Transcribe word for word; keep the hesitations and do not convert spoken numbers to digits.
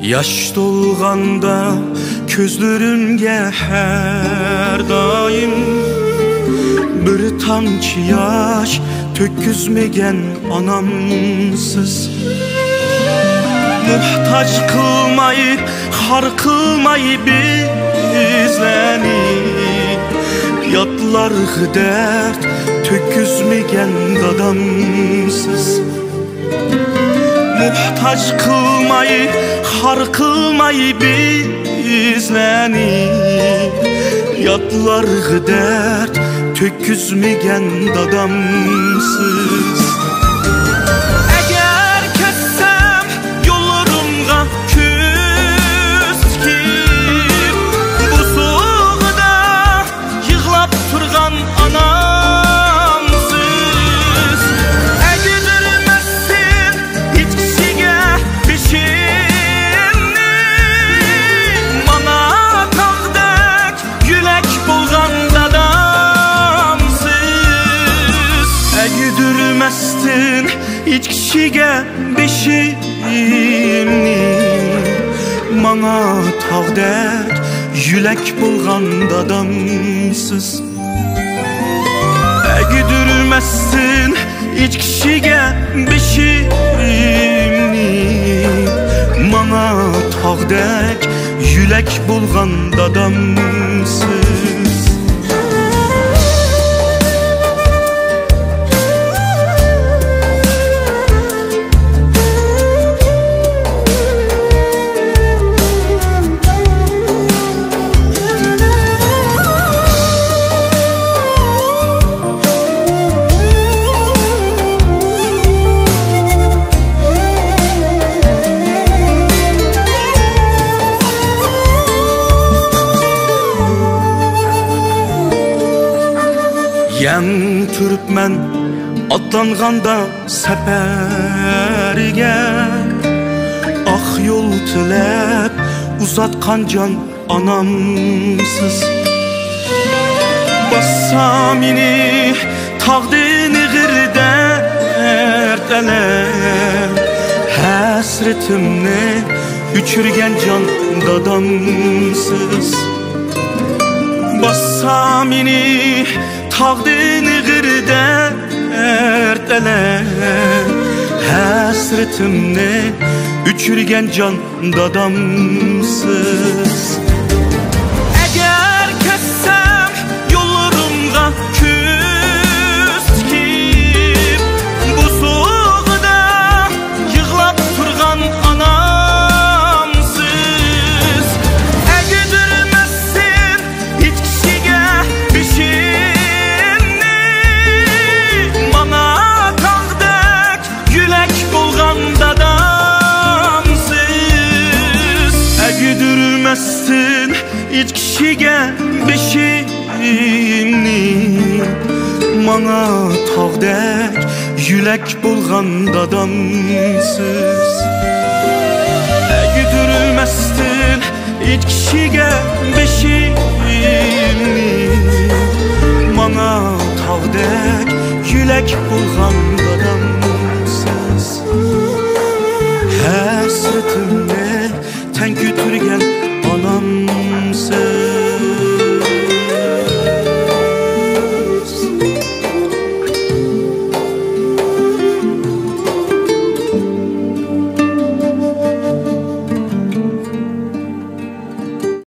Yaş dolğanda közlörünge her daim bir tamçı yaş töküzmegen anamsız. Muhtaç kılmayı, har kılmayı bizleni, yatlar dert töküzmegen dadamsız. Muhtaç kılmayı, har kılmayı bizleni, yatlar dert töküzmegen dadamsız. Eğer kessem yollarımga küskip, bu soğukda yığlap turgan anamsız. Eğdirmezsin hiç kişiye bişinni, bana tağdek yülek bulgan dadamsız. Eğdirmezsin hiç kişiye beşimni, bana tağdek yülek bulgan dadamsız. Eğdirmezsin hiç kişiye beşimni, bana tağdek yülek bulgan dadamsız. Yen Türkmen atlanganda seferge, ah yol tilep uzatkan can anamsız. Bassam ini tağdini gırda ertele, hasretimni üçürgen can dadamsız. Bassam ini tağdini gırda ertele, hasretimni üçürgen can dadamsız. Eğer kessem yollarımga küskip, bu soğukda yığlap turgan anamsız. Eğdirmezsin hiç kişiye bişinni, bana tağdek yülek bulgan dadamsız. Eğdirmezsin hiç kişiye beşimni, bana tağdek yülek bulgan dadamsız. Eğdirmezsin hiç kişiye beşimni, bana tağdek yülek bulgan dadamsız. Hasretimni ten götürgen